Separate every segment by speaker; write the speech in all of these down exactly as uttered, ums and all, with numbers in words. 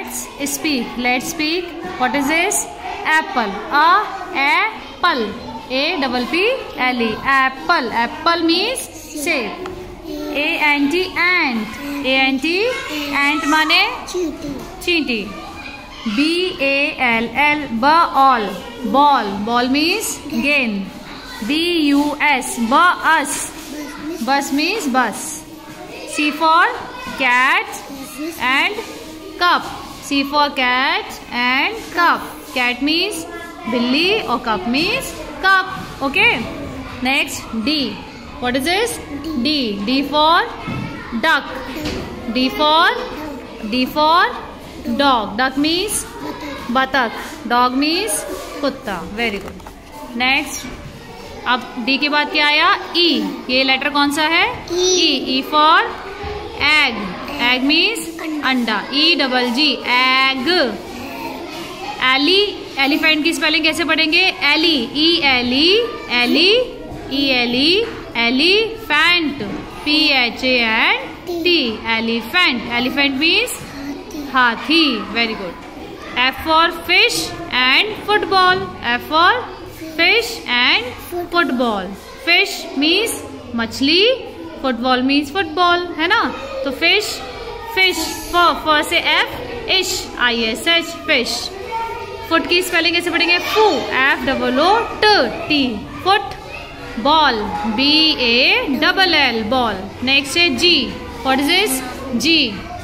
Speaker 1: Let's speak, let's speak. What is this? Apple. A apple. A double P L E. Apple. Apple means सेब. A N T ant. A N T ant माने चींटी. B A L L ball. Ball. Ball means गेंद. B U S bus. Bus means bus. C for cat and cup. C for cat and cup. Cat means billy or cup means cup. Okay. Next D. What is this? D. D for duck. D for D for dog. Duck means batak. Dog means kutta. Very good. Next. अब D के बाद क्या आया? E. ये letter कौन सा है? E. E for egg. Egg means अंडा. E double G egg. एली. एलिफेंट की स्पेलिंग कैसे पढ़ेंगे? एली. E एली एली E एली elephant. P H A N T. Elephant. Elephant means हाथी. Very good. F for fish and football. F for fish and football. Fish means मछली. फुटबॉल मीन्स फुटबॉल, है ना? तो फिश. फिश. फ फ से एफ इश I S H fish. Foot की स्पेलिंग कैसे पढ़ेंगे? फू. एफ डबल ओ ट T. Foot. Ball. B A double L ball. Next है G. What is this? G.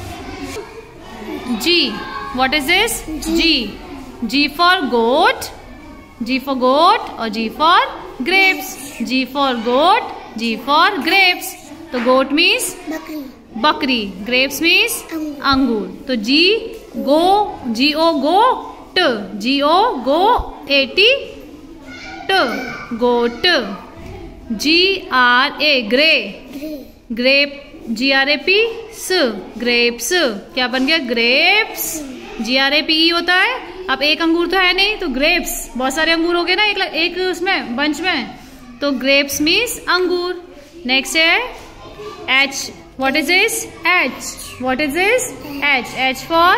Speaker 1: G. What is this? G. G for goat. G for goat और G for grapes. G for goat, G for grapes. तो goat means बकरी. बकरी. Grapes means अंगूर. तो जी गो. जी ओ गो ट. जी ओ गो A T ट. Goat. G R A ग्रे. Grape. G R A P स. ग्रेप्स. क्या बन गया? Grapes. G R A P E होता है. अब एक अंगूर तो है नहीं, तो ग्रेप्स. बहुत सारे अंगूर हो गए ना एक, एक उसमें बंच में. तो ग्रेप्स मीन्स अंगूर. नेक्स्ट है H. What is this? H. What is this? H. H for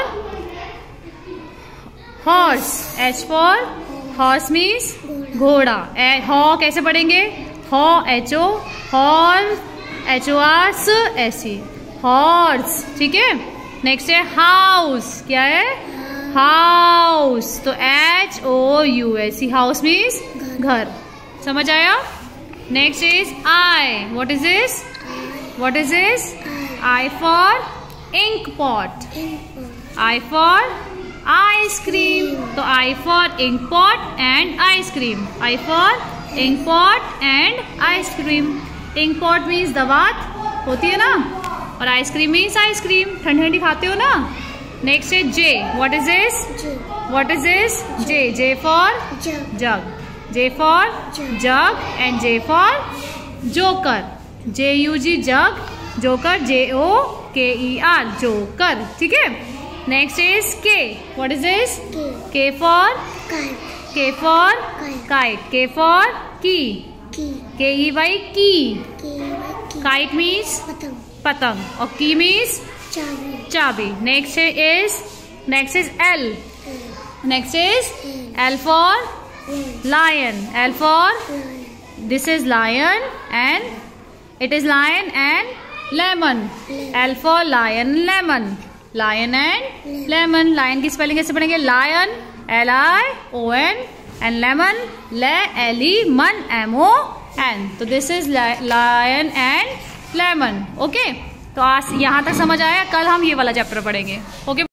Speaker 1: horse. H for horse means घोड़ा. हॉ कैसे पढ़ेंगे? हॉ H O. Horse. H O R स एस ई. हॉर्स. ठीक है. नेक्स्ट है हाउस. क्या है? हाउस. तो H O U S E. House means घर. समझ आया? Next is I. What is this? What is this? I for ink pot. I for ice cream. तो I for ink pot and ice cream. I for ink pot and ice cream. Ink pot means दवात होती है ना, और ice cream means ice cream. ठंडी ठंडी खाते हो ना. Next है J. What is this? What is this? J. J for jug. J for jug and J for joker. J U G jug. Joker. J O K E R joker. ठीक है. Next is K. What is this? K for K for kite. K for key. K E Y key. Kite means पतंग और key means चाबी. Next is next is L. Next is L for lion. L for this is lion and it is lion and lemon. L for lion, lemon. Lion and lemon. Lion की spelling कैसे पढ़ेंगे? Lion. L I O N and lemon. Le L E मन M O N. तो this is lion and lemon. Okay. तो आज यहाँ तक समझ आया. कल हम ये वाला चैप्टर पढ़ेंगे. Okay.